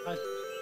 I,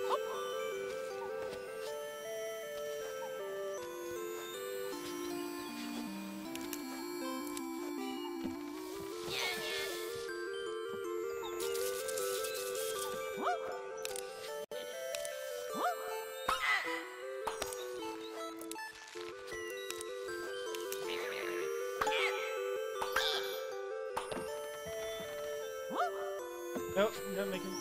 nope, not making.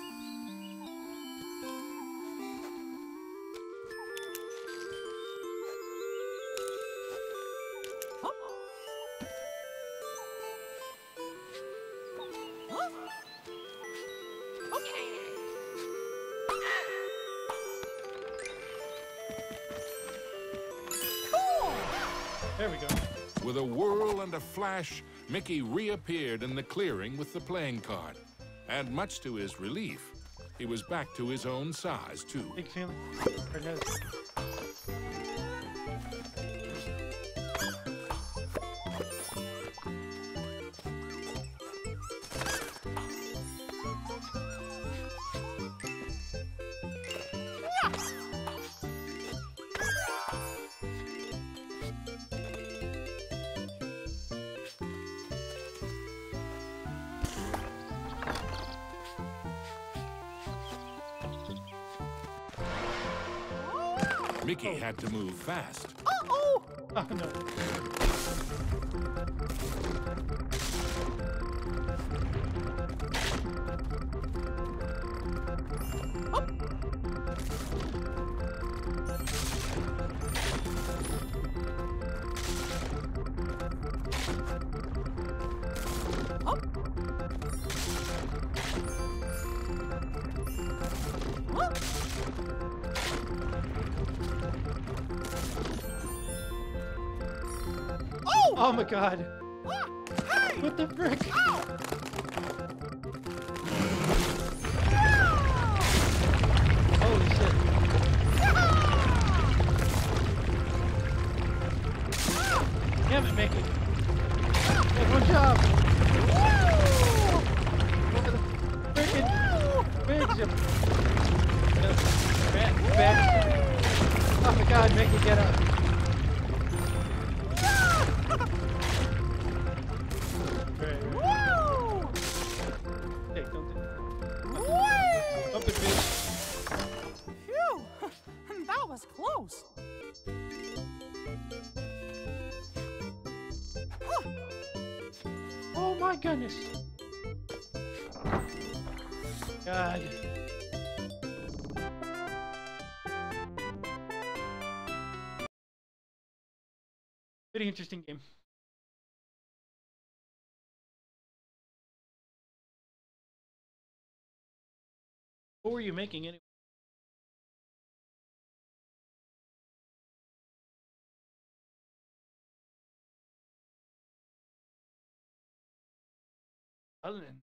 There we go. With a whirl and a flash, Mickey reappeared in the clearing with the playing card. And much to his relief, he was back to his own size, too. Big feeling. Or no. Mickey had to move fast. Oh no. Oh my god. What the frick? Holy shit. Damn it, Mickey. Hey, good job. Over the frickin' bridge. Oh my god, Mickey, get up. Phew! That was close. Oh my goodness. God. Pretty interesting game. What were you making anyway? Other than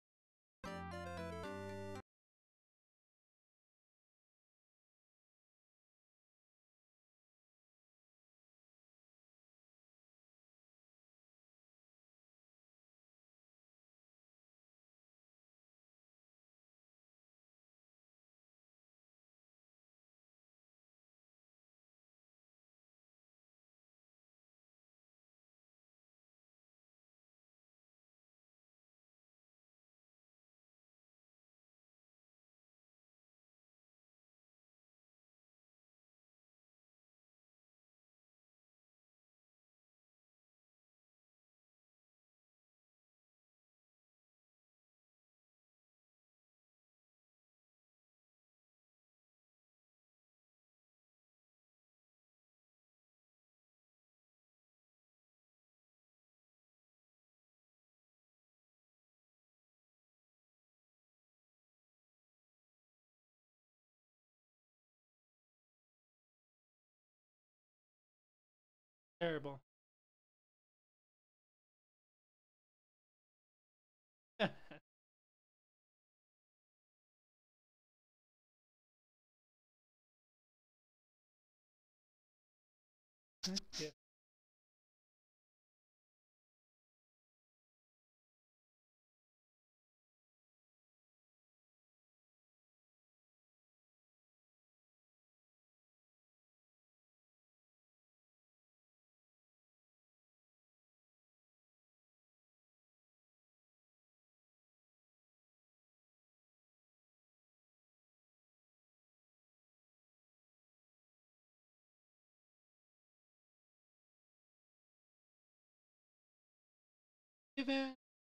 terrible. Yeah. Even.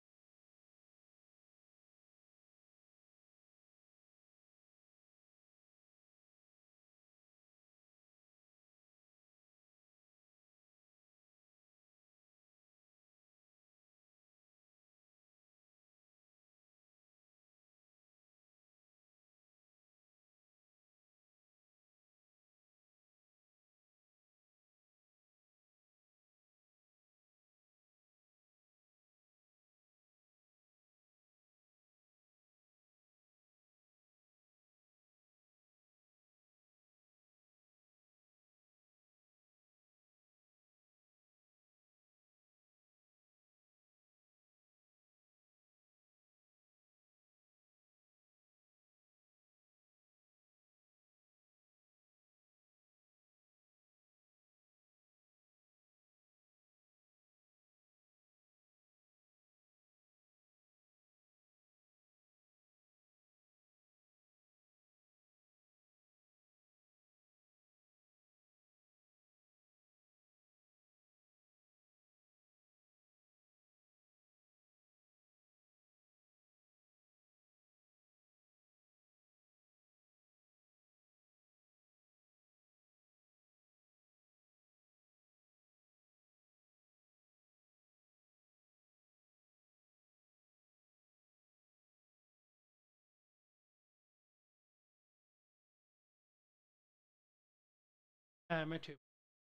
Me too.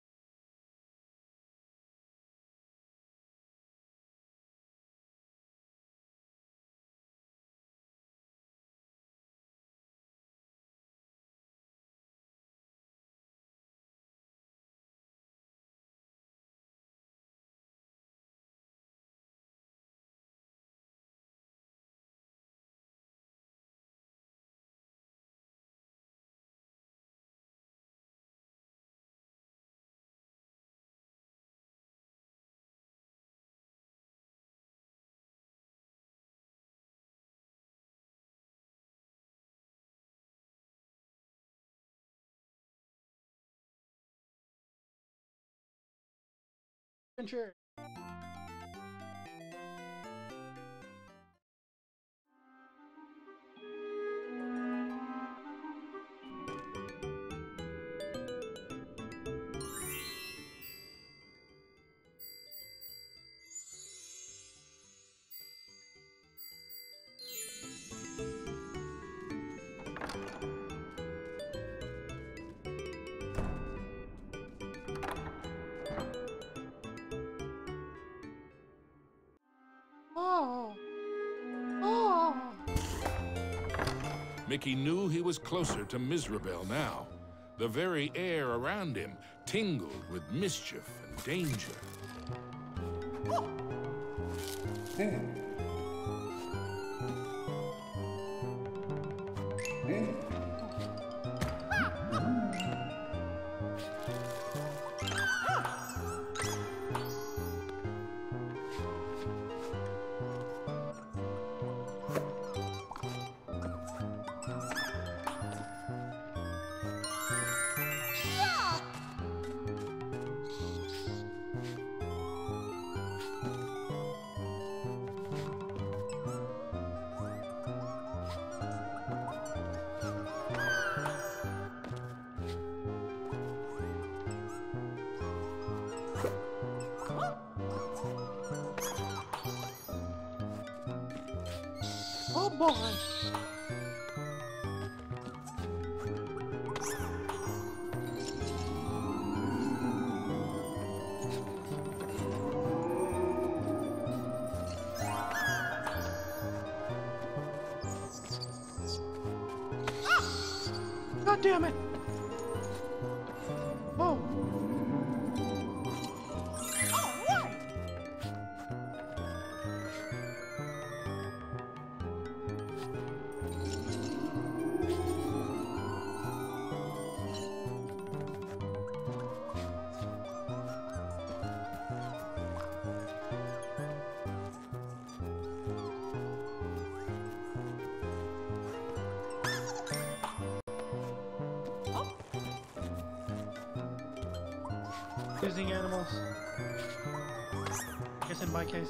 Sure. Oh. Oh. Mickey knew he was closer to Mizrabel now. The very air around him tingled with mischief and danger. Oh boy. God damn it! Oh. All right. Using animals. Guess worse in my case.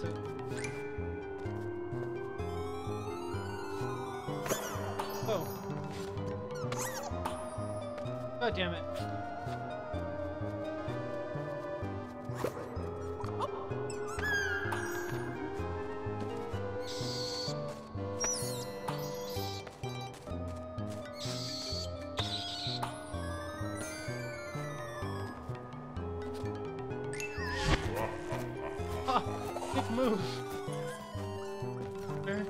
Oh. God damn it. Ah, big move. Okay.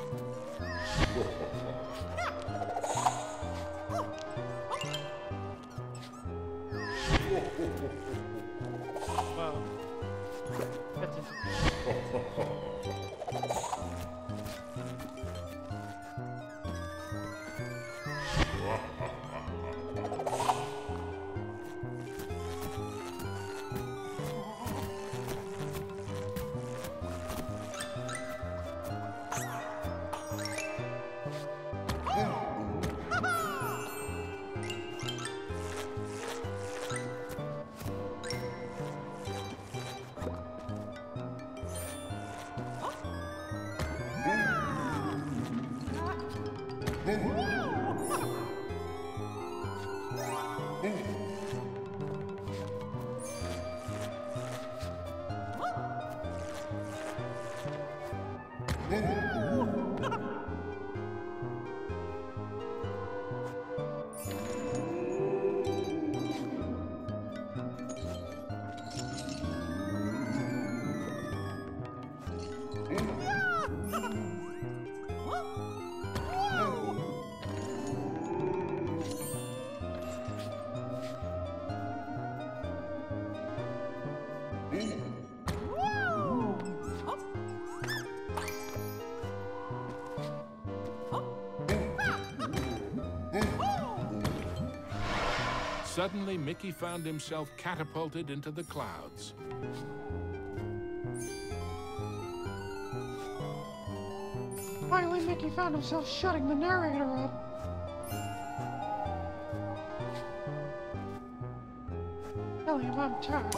Wow. That's interesting. Suddenly, Mickey found himself catapulted into the clouds. Finally, Mickey found himself shutting the narrator up. Tell him I'm tired.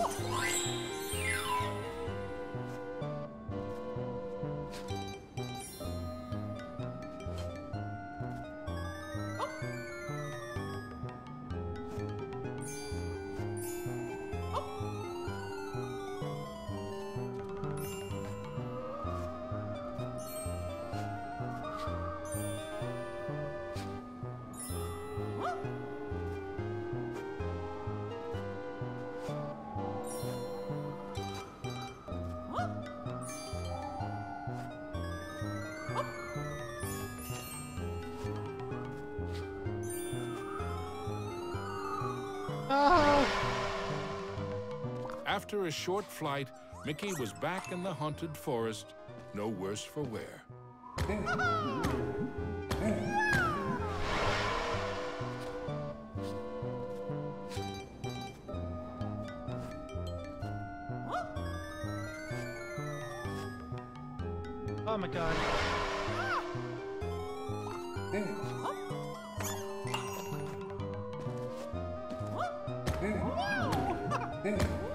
After a short flight, Mickey was back in the haunted forest, no worse for wear. Oh my god.